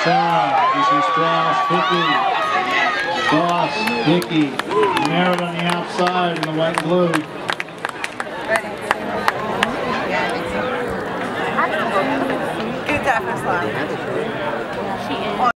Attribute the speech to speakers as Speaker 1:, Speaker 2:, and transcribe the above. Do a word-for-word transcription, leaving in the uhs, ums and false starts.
Speaker 1: Sarah, this is Strauss, Vicky, Boss, Vicky, Merritt on the outside in the white and blue.
Speaker 2: Good, that first line.